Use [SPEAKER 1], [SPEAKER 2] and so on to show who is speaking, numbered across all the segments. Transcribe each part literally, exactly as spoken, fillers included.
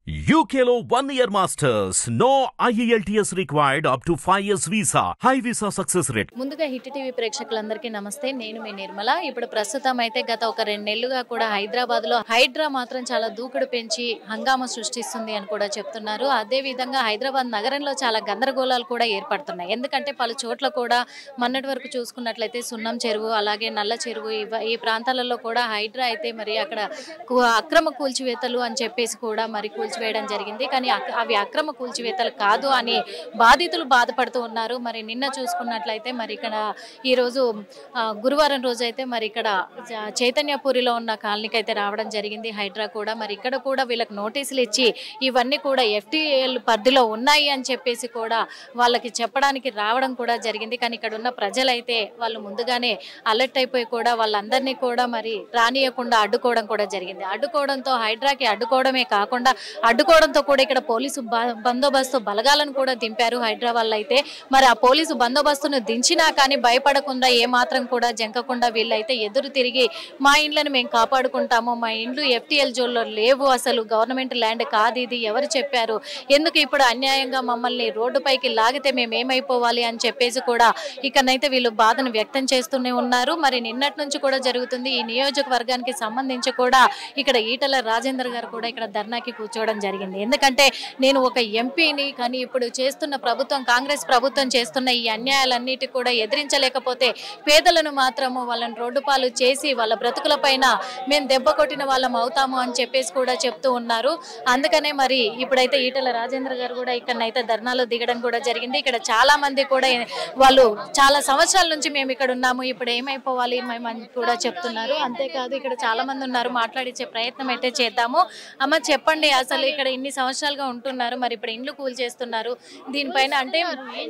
[SPEAKER 1] U K లో one year masters. No I E L T S required up to five years visa. High visa success rate.
[SPEAKER 2] ముందుగా hit TV ప్రేక్షకులందరికీ నమస్తే. నేను మీ నిర్మల. ఇప్పుడు ప్రస్తుతం అయితే గత ఒక రెండు నెలలుగా కూడా హైదరాబాద్ లో హైడ్రా మాత్రం చాలా దూకుడు పెంచి హంగామా సృష్టిస్తుంది అని కూడా చెప్తున్నారు. అదే విధంగా హైదరాబాద్ నగరంలో చాలా గందరగోళాలు కూడా ఏర్పడుతున్నాయి. ఎందుకంటే పలు చోట్ల కూడా మొన్నటి వరకు చూసుకున్నట్లయితే సున్నం చెరువు, అలాగే నల్ల చెరువు, ఈ ప్రాంతాలలో కూడా హైడ్రా అయితే మరి అక్కడ అక్రమ కూల్చివేతలు అని చెప్పేసి కూడా మరి వేయడం జరిగింది. కానీ అవి అక్రమ కూల్చివేతలు కాదు అని బాధితులు బాధపడుతూ ఉన్నారు. మరి నిన్న చూసుకున్నట్లయితే మరి ఇక్కడ ఈరోజు గురువారం రోజు అయితే మరి ఇక్కడ చైతన్యపూరిలో ఉన్న కాలనీకి అయితే రావడం జరిగింది హైడ్రా కూడా. మరి ఇక్కడ కూడా వీళ్ళకి నోటీసులు ఇచ్చి ఇవన్నీ కూడా ఎఫ్టీఎల్ పరిధిలో ఉన్నాయి అని చెప్పేసి కూడా వాళ్ళకి చెప్పడానికి రావడం కూడా జరిగింది. కానీ ఇక్కడ ఉన్న ప్రజలైతే వాళ్ళు ముందుగానే అలర్ట్ అయిపోయి కూడా వాళ్ళందరినీ కూడా మరి రానియకుండా అడ్డుకోవడం కూడా జరిగింది. అడ్డుకోవడంతో హైడ్రాకి అడ్డుకోవడమే కాకుండా అడ్డుకోవడంతో కూడా ఇక్కడ పోలీసు బందోబస్తు బలగాలను కూడా దింపారు హైదరాబాద్ అయితే. మరి ఆ పోలీసు బందోబస్తును దించినా కానీ భయపడకుండా ఏమాత్రం కూడా జంకకుండా వీళ్ళైతే ఎదురు తిరిగి మా ఇండ్లను మేము కాపాడుకుంటాము, మా ఇండ్లు ఎఫ్టీఎల్ జోన్లో లేవు, అసలు గవర్నమెంట్ ల్యాండ్ కాదు ఇది, ఎవరు చెప్పారు, ఎందుకు ఇప్పుడు అన్యాయంగా మమ్మల్ని రోడ్డుపైకి లాగితే మేము ఏమైపోవాలి అని చెప్పేసి కూడా ఇక్కడనైతే వీళ్ళు బాధను వ్యక్తం చేస్తూనే ఉన్నారు. మరి నిన్నటి నుంచి కూడా జరుగుతుంది. ఈ నియోజకవర్గానికి సంబంధించి కూడా ఇక్కడ ఈటల రాజేందర్ గారు కూడా ఇక్కడ ధర్నాకి కూర్చోవడం జరిగింది. ఎందుకంటే నేను ఒక ఎంపీని, కానీ ఇప్పుడు చేస్తున్న ప్రభుత్వం, కాంగ్రెస్ ప్రభుత్వం చేస్తున్న ఈ అన్యాయాలన్నిటి కూడా ఎదిరించలేకపోతే పేదలను మాత్రము వాళ్ళని రోడ్డు పాలు చేసి వాళ్ళ బ్రతుకుల పైన మేము దెబ్బ కొట్టిన వాళ్ళం అవుతాము అని చెప్పేసి కూడా చెప్తూ ఉన్నారు. అందుకనే మరి ఇప్పుడైతే ఈటల రాజేంద్ర గారు కూడా ఇక్కడనైతే ధర్నాలో దిగడం కూడా జరిగింది. ఇక్కడ చాలా మంది కూడా వాళ్ళు చాలా సంవత్సరాల నుంచి మేము ఇక్కడ ఉన్నాము, ఇప్పుడు ఏమైపోవాలి మేము అని కూడా చెప్తున్నారు. అంతేకాదు ఇక్కడ చాలా మంది ఉన్నారు, మాట్లాడించే ప్రయత్నం అయితే చేద్దాము. అమ్మ చెప్పండి, అసలు ఇక్కడ ఇన్ని సంవత్సరాలుగా ఉంటున్నారు, మరి ఇప్పుడు ఇండ్లు కూల్ చేస్తున్నారు, దీనిపైన అంటే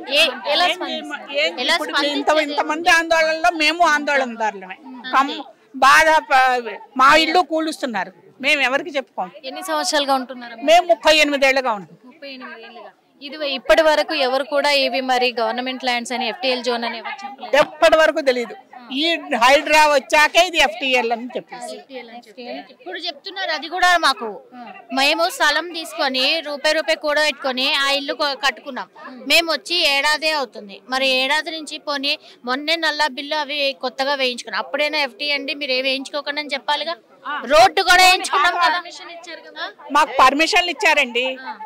[SPEAKER 3] ఇంతమంది ఆందోళనలో మేము ఆందోళనదారులమే. బాధ మా ఇల్లు కూలుస్తున్నారు, మేము ఎవరికి చెప్పుకోం.
[SPEAKER 2] ఎన్ని సంవత్సరాలుగా ఉంటున్నారు?
[SPEAKER 3] మేము ముప్పై ఎనిమిదేళ్లుగా ఉంటాం.
[SPEAKER 2] ముప్పై ఎనిమిది ఏళ్ళుగా ఇది ఇప్పటి వరకు ఎవరు కూడా ఇవి మరి గవర్నమెంట్ ల్యాండ్స్ అని ఎఫ్టీఎల్ జోన్ అని ఎవరు చెప్పలేదు.
[SPEAKER 3] ఎప్పటి వరకు తెలియదు. ఈ హైడ్రా వచ్చాకే ఇది ఎఫ్టీఎల్ అని చెప్పేసి
[SPEAKER 4] ఇప్పుడు చెప్తున్నారు. అది కూడా మాకు మేము స్థలం తీసుకొని రూపాయి రూపాయి కూడా పెట్టుకొని ఆ ఇల్లు కట్టుకున్నాం. మేము వచ్చి ఏడాదే అవుతుంది. మరి ఏడాది నుంచి పోనీ మొన్నే నల్ల బిల్లు అవి కొత్తగా వేయించుకున్నాం. అప్పుడైనా ఎఫ్టీ అండి మీరు ఏమి వేయించుకోకుండా అని చెప్పాలిగా. రోడ్డు కూడా వేయించుకున్నాం కదా,
[SPEAKER 3] మాకు పర్మిషన్లు ఇచ్చారండి,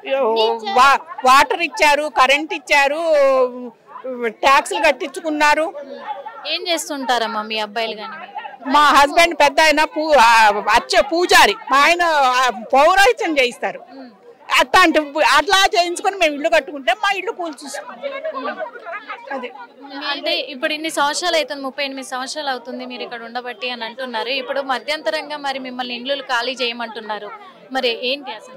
[SPEAKER 3] వాటర్ ఇచ్చారు, కరెంట్ ఇచ్చారు, ట్యాక్స్లు కట్టించుకున్నారు.
[SPEAKER 2] ఏం చేస్తుంటారమ్మా మీ అబ్బాయిలు? కానీ
[SPEAKER 3] మా హస్బెండ్ పెద్ద ఆయన పూ వచ్చే పూజారి, మా ఆయన పౌరాహిత్యం చేయిస్తారు. అట్లాంటి అట్లా చేయించుకొని మేము ఇల్లు కట్టుకుంటే మా ఇల్లు కూల్చేస్తాం.
[SPEAKER 2] అదే అంటే ఇప్పుడు ఇన్ని సంవత్సరాలు అవుతుంది, ముప్పై ఎనిమిది సంవత్సరాలు అవుతుంది మీరు ఇక్కడ ఉండబట్టి అని అంటున్నారు. ఇప్పుడు మధ్యంతరంగా మరి మిమ్మల్ని ఇల్లు ఖాళీ చేయమంటున్నారు, మరి ఏంటి అసలు?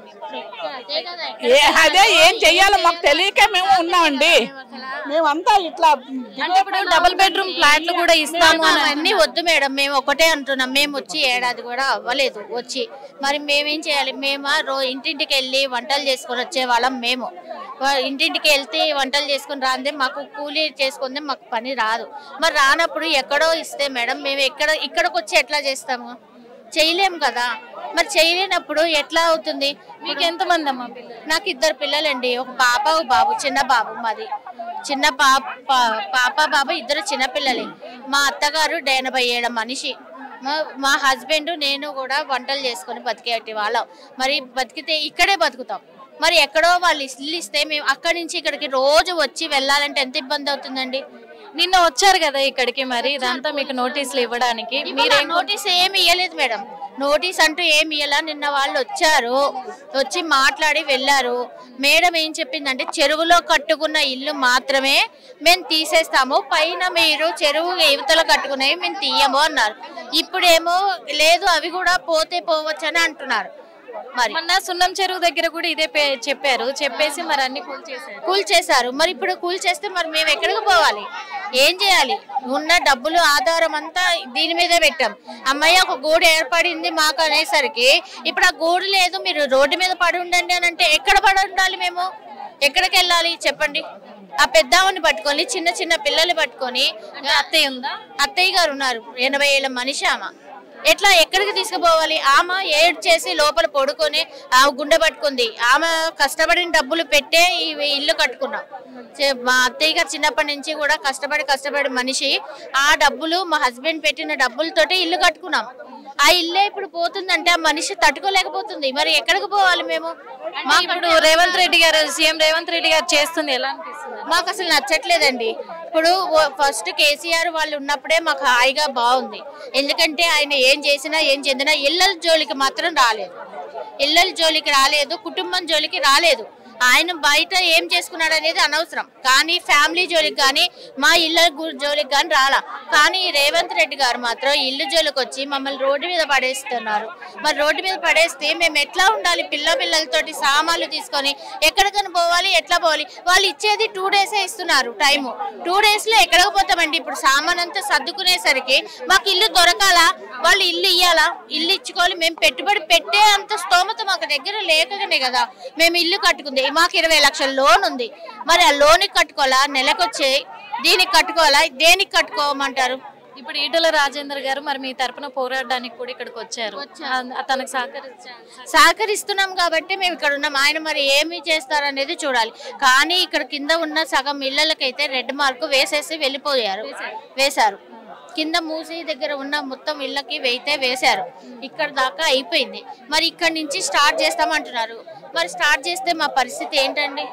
[SPEAKER 3] అదే ఏం చెయ్యాలో మాకు తెలియక మేము ఉన్నామండి. మేమంతా ఇట్లా
[SPEAKER 2] డబుల్ బెడ్రూమ్ ఫ్లాట్లు కూడా ఇస్తాము
[SPEAKER 4] అన్ని వద్దు మేడం, మేము ఒకటే అంటున్నాం. మేము వచ్చి ఏడాది కూడా అవ్వలేదు వచ్చి, మరి మేమేం చేయాలి? మేము రో ఇంటింటికి వెళ్ళి వంటలు చేసుకొని వచ్చే వాళ్ళం. మేము ఇంటింటికి వెళ్తే వంటలు చేసుకొని రాందే మాకు కూలీ చేసుకుందే మాకు పని రాదు. మరి రానప్పుడు ఎక్కడో ఇస్తే మేడం మేము ఎక్కడ ఇక్కడికి వచ్చి ఎట్లా చేస్తాము? చేయలేము కదా. మరి చేయలేనప్పుడు ఎట్లా అవుతుంది?
[SPEAKER 2] మీకు ఎంతమంది అమ్మ పిల్లలు?
[SPEAKER 4] నాకు ఇద్దరు పిల్లలండి, ఒక పాప ఒక బాబు. చిన్న బాబు మాది, చిన్న పాప పాప బాబు ఇద్దరు చిన్నపిల్లలే. మా అత్తగారు ఎనభై ఏళ్ళ మనిషి, మా హస్బెండ్ నేను కూడా వంటలు చేసుకొని బతికేటి వాళ్ళం. మరి బతికితే ఇక్కడే బతుకుతాం. మరి ఎక్కడో వాళ్ళు ఇల్లు ఇస్తే మేము అక్కడి నుంచి ఇక్కడికి రోజు వచ్చి వెళ్ళాలంటే ఎంత ఇబ్బంది అవుతుందండి.
[SPEAKER 2] నిన్న వచ్చారు కదా ఇక్కడికి, మరి ఇదంతా మీకు నోటీసులు ఇవ్వడానికి
[SPEAKER 4] మీరు నోటీస్ ఏమి ఇవ్వలేదు మేడం. నోటీస్ అంటూ ఏమి ఇవ్వాల. నిన్న వాళ్ళు వచ్చారు, వచ్చి మాట్లాడి వెళ్ళారు. మేడం ఏం చెప్పిందంటే చెరువులో కట్టుకున్న ఇల్లు మాత్రమే మేము తీసేస్తాము, పైన మీరు చెరువు యువతలో కట్టుకునేవి మేము తీయము అన్నారు. ఇప్పుడేమో లేదు, అవి కూడా పోతే పోవచ్చు అని అంటున్నారు.
[SPEAKER 2] మరి మొన్న సున్నం చెరువు దగ్గర కూడా ఇదే చెప్పారు, చెప్పేసి మరి అన్ని కూల్ చేశారు
[SPEAKER 4] కూల్ చేశారు మరి ఇప్పుడు కూల్ చేస్తే మరి మేము ఎక్కడికి పోవాలి? ఏం చేయాలి? ఉన్న డబ్బులు ఆధారం అంతా దీని మీదే పెట్టాం. అమ్మాయి ఒక గూడు ఏర్పడింది మాకు అనేసరికి ఇప్పుడు ఆ గూడు లేదు, మీరు రోడ్డు మీద పడి ఉండండి అని అంటే ఎక్కడ పడి ఉండాలి? మేము ఎక్కడికి వెళ్ళాలి చెప్పండి? ఆ పెద్దవాడిని పట్టుకొని చిన్న చిన్న పిల్లలు పట్టుకొని,
[SPEAKER 2] అత్తయ్య ఉందా?
[SPEAKER 4] అత్తయ్య గారు ఉన్నారు, ఎనభై ఏళ్ళ మనిషి ఆమె. ఎట్లా ఎక్కడికి తీసుకుపోవాలి? ఆమె ఏడ్ చేసి లోపల పడుకొని ఆమె గుండె పట్టుకుంది. ఆమె కష్టపడిన డబ్బులు పెట్టే ఈ ఇల్లు కట్టుకున్నాం. మా అత్తయ్య గారు చిన్నప్పటి నుంచి కూడా కష్టపడి కష్టపడి మనిషి ఆ డబ్బులు మా హస్బెండ్ పెట్టిన డబ్బులతోటి ఇల్లు కట్టుకున్నాం. ఆ ఇల్లే ఇప్పుడు పోతుందంటే ఆ మనిషి తట్టుకోలేకపోతుంది. మరి ఎక్కడికి పోవాలి మేము?
[SPEAKER 2] మాకు ఇప్పుడు రేవంత్ రెడ్డి గారు సీఎం రేవంత్ రెడ్డి గారు చేస్తుంది ఎలా అనిపిస్తుంది?
[SPEAKER 4] మాకు అసలు నచ్చట్లేదండి. ఇప్పుడు ఫస్ట్ కేసీఆర్ వాళ్ళు ఉన్నప్పుడే మాకు హాయిగా బాగుంది. ఎందుకంటే ఆయన ఏం చేసినా ఏం చెందినా ఇళ్ళ జోలికి మాత్రం రాలేదు. ఇళ్ళ జోలికి రాలేదు, కుటుంబం జోలికి రాలేదు. ఆయన బయట ఏం చేసుకున్నాడు అనేది అనవసరం, కానీ ఫ్యామిలీ జోలికి కానీ మా ఇళ్ళ జోలికి కానీ రాలా. కానీ రేవంత్ రెడ్డి గారు మాత్రం ఇల్లు జోలికి వచ్చి మమ్మల్ని రోడ్డు మీద పడేస్తున్నారు. మరి రోడ్డు మీద పడేస్తే మేము ఎట్లా ఉండాలి? పిల్ల పిల్లలతోటి సామాన్లు తీసుకొని ఎక్కడికైనా పోవాలి, ఎట్లా పోవాలి? వాళ్ళు ఇచ్చేది టూ డేసే ఇస్తున్నారు టైము. టూ డేస్ లో ఎక్కడికి పోతామండి? ఇప్పుడు సామాన్ అంతా సర్దుకునేసరికి మాకు ఇల్లు దొరకాలా? వాళ్ళు ఇల్లు ఇయ్యాలా? ఇల్లు ఇచ్చుకోవాలి. మేము పెట్టుబడి పెట్టే అంత స్తోమత మాకు దగ్గర లేకనే కదా మేము ఇల్లు కట్టుకుంది. మాకు ఇరవై లక్షల లోన్ ఉంది. మరి ఆ లోన్ కట్టుకోవాలా? నెలకొచ్చే దీనికి కట్టుకోవాలా? దేనికి కట్టుకోమంటారు?
[SPEAKER 2] ఇప్పుడు ఈటల రాజేందర్ గారు మరి మీ తరపున పోరాడడానికి కూడా ఇక్కడికి వచ్చారు. తనకు
[SPEAKER 4] సహకరిస్తున్నాం కాబట్టి మేము ఇక్కడ ఉన్నాం. ఆయన మరి ఏమి చేస్తారనేది చూడాలి. కానీ ఇక్కడ కింద ఉన్న సగం ఇళ్ళకైతే రెడ్ మార్క్ వేసేసి వెళ్ళిపోయారు వేశారు కింద మూసి దగ్గర ఉన్న మొత్తం ఇళ్ళకి వెయితే వేశారు. ఇక్కడ దాకా అయిపోయింది. మరి ఇక్కడ నుంచి స్టార్ట్ చేస్తామంటున్నారు. మరి స్టార్ట్ చేస్తే మా పరిస్థితి ఏంటండి?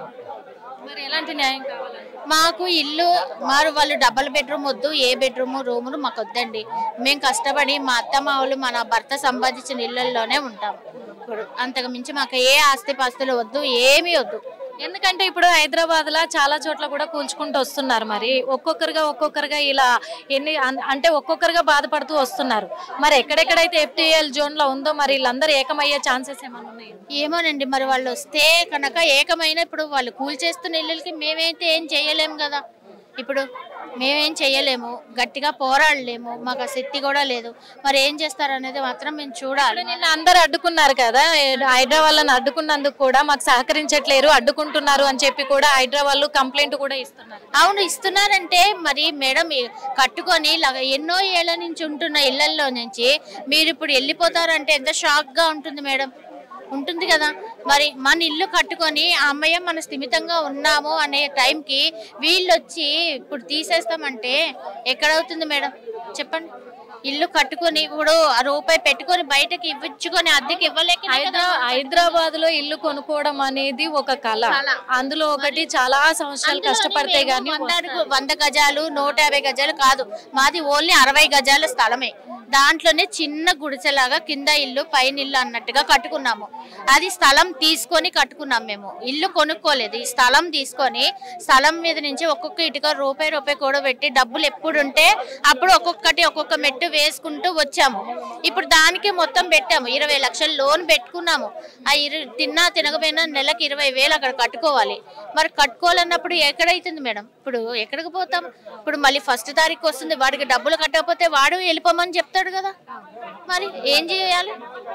[SPEAKER 2] మరి ఎలాంటి న్యాయం కావాలి?
[SPEAKER 4] మాకు ఇల్లు మరి వాళ్ళు డబల్ బెడ్రూమ్ వద్దు, ఏ బెడ్రూమ్ రూములు మాకు వద్దండి. మేము కష్టపడి మా అత్తమ్మ వాళ్ళు మన భర్త సంపాదించిన ఇళ్లలోనే ఉంటాం. ఇప్పుడు అంతకు మించి మాకు ఏ ఆస్తి పాస్తులు వద్దు, ఏమీ వద్దు.
[SPEAKER 2] ఎందుకంటే ఇప్పుడు హైదరాబాద్ లా చాలా చోట్ల కూడా కూల్చుకుంటూ వస్తున్నారు. మరి ఒక్కొక్కరుగా ఒక్కొక్కరుగా ఇలా ఎన్ని అంటే ఒక్కొక్కరుగా బాధపడుతూ వస్తున్నారు. మరి ఎక్కడెక్కడైతే ఎఫ్టీఎల్ జోన్ లో ఉందో మరి వీళ్ళందరూ ఏకమయ్యే ఛాన్సెస్ ఏమైనా ఉన్నాయి?
[SPEAKER 4] ఏమోనండి, మరి వాళ్ళు వస్తే కనుక ఏకమైన ఇప్పుడు వాళ్ళు కూల్చేస్తున్న ఇళ్ళకి మేమైతే ఏం చేయలేము కదా. ఇప్పుడు మేమేం చెయ్యలేము, గట్టిగా పోరాడలేము, మాకు ఆ శక్తి కూడా లేదు. మరి ఏం చేస్తారు అనేది మాత్రం మేము చూడాలి.
[SPEAKER 2] నిన్న అందరు అడ్డుకున్నారు కదా, హైదరాబాద్ అడ్డుకున్నందుకు కూడా మాకు సహకరించట్లేరు, అడ్డుకుంటున్నారు అని చెప్పి కూడా హైదరాబాద్ కంప్లైంట్ కూడా ఇస్తున్నారు.
[SPEAKER 4] అవును, ఇస్తున్నారంటే మరి మేడం కట్టుకొని ఎన్నో ఏళ్ల నుంచి ఉంటున్న ఇళ్లలో నుంచి మీరు ఇప్పుడు వెళ్ళిపోతారంటే ఎంత షాక్ గా ఉంటుంది మేడం. ఉంటుంది కదా. మరి మన ఇల్లు కట్టుకొని ఆ అమ్మయ్య మన స్థిమితంగా ఉన్నాము అనే టైంకి వీళ్ళు వచ్చి ఇప్పుడు తీసేస్తామంటే ఎక్కడవుతుంది మేడం చెప్పండి? ఇల్లు కట్టుకొని ఇప్పుడు ఆ రూపాయి పెట్టుకొని బయటకి ఇవ్వచ్చుకొని అద్దెకి ఇవ్వలేక
[SPEAKER 2] హైదరాబాద్ లో ఇల్లు కొనుక్కోవడం అనేది ఒక కళ. అందులో ఒకటి చాలా సంవత్సరాలు కష్టపడితే గానీ
[SPEAKER 4] వంద గజాలు నూట యాభై గజాలు కాదు, మాది ఓన్లీ అరవై గజాల స్థలమే. దాంట్లోనే చిన్న గుడిసెలాగా కింద ఇల్లు పైన ఇల్లు అన్నట్టుగా కట్టుకున్నాము. అది స్థలం తీసుకొని కట్టుకున్నాం మేము, ఇల్లు కొనుక్కోలేదు. ఈ స్థలం తీసుకొని స్థలం మీద నుంచి ఒక్కొక్క ఇటుక రూపాయి రూపాయి కూడా పెట్టి డబ్బులు ఎప్పుడు ఉంటే అప్పుడు ఒక్కొక్కటి ఒక్కొక్క మెట్టు వేసుకుంటూ వచ్చాము. ఇప్పుడు దానికి మొత్తం పెట్టాము, ఇరవై లక్షలు లోన్ పెట్టుకున్నాము. ఆ ఇరు తిన్నా తినకపోయినా నెలకి ఇరవై వేలు అక్కడ కట్టుకోవాలి. మరి కట్టుకోవాలన్నప్పుడు ఎక్కడైతుంది మేడం? ఇప్పుడు ఎక్కడికి పోతాం? ఇప్పుడు మళ్ళీ ఫస్ట్ తారీఖు వస్తుంది, వాడికి డబ్బులు కట్టకపోతే వాడు వెళ్ళిపోమని చెప్తాడు కదా. మరి ఏం చేయాలి?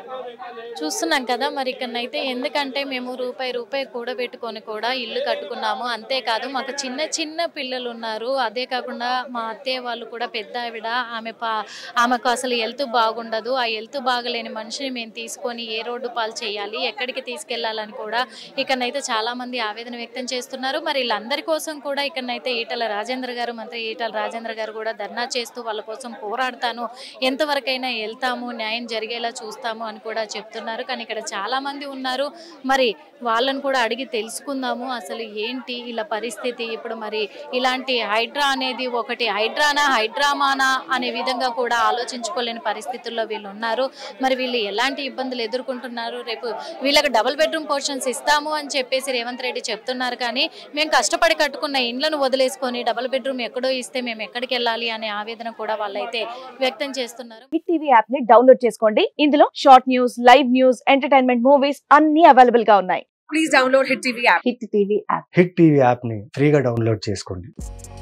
[SPEAKER 2] చూస్తున్నాం కదా మరి ఇక్కడనైతే. ఎందుకంటే మేము రూపాయి రూపాయి కూడబెట్టుకొని కూడా ఇల్లు కట్టుకున్నాము. అంతేకాదు మాకు చిన్న చిన్న పిల్లలు ఉన్నారు. అదే కాకుండా మా అత్తయ్య వాళ్ళు కూడా పెద్ద ఆవిడ, ఆమె పా ఆమెకు అసలు హెల్త్ బాగుండదు. ఆ హెల్త్ బాగలేని మనిషిని మేము తీసుకొని ఏ రోడ్డు పాలు చేయాలి, ఎక్కడికి తీసుకెళ్లాలని కూడా ఇక్కడనైతే చాలా మంది ఆవేదన వ్యక్తం చేస్తున్నారు. మరి వీళ్ళందరి కోసం కూడా ఇక్కడనైతే ఈటల రాజేంద్ర గారు, మంత్రి ఈటల రాజేంద్ర గారు కూడా ధర్నా చేస్తూ వాళ్ళ కోసం పోరాడతాను, ఎంతవరకైనా వెళ్తాము, న్యాయం జరిగేలా చూస్తాము అని కూడా చెప్తున్నారు. కానీ ఇక్కడ చాలా మంది ఉన్నారు. మరి వాళ్ళని కూడా అడిగి తెలుసుకుందాము అసలు ఏంటి ఇలా పరిస్థితి. ఇప్పుడు మరి ఇలాంటి హైడ్రా అనేది ఒకటి హైడ్రానా హైడ్రామానా అనే విధంగా కూడా ఆలోచించుకోలేని పరిస్థితుల్లో వీళ్ళు ఉన్నారు. మరి వీళ్ళు ఎలాంటి ఇబ్బందులు ఎదుర్కొంటున్నారు? రేపు వీళ్ళకి డబుల్ బెడ్రూమ్ పోర్షన్స్ ఇస్తాము అని చెప్పేసి రేవంత్ రెడ్డి చెప్తున్నారు. కానీ మేము కష్టపడి కట్టుకున్న ఇండ్లను వదిలేసుకొని డబుల్ బెడ్రూమ్ ఎక్కడో ఇస్తే మేము ఎక్కడికి వెళ్ళాలి అనే ఆవేదన కూడా వాళ్ళైతే వ్యక్తం చేస్తున్నారు.
[SPEAKER 5] హిట్ టీవీ యాప్ ని డౌన్లోడ్ చేసుకోండి. ఇందులో short news, live news, entertainment movies అన్ని అవైలబుల్ గా ఉన్నాయి. Please download hit TV app. Hit TV app
[SPEAKER 6] hit TV app ని ఫ్రీగా డౌన్లోడ్ చేసుకోండి.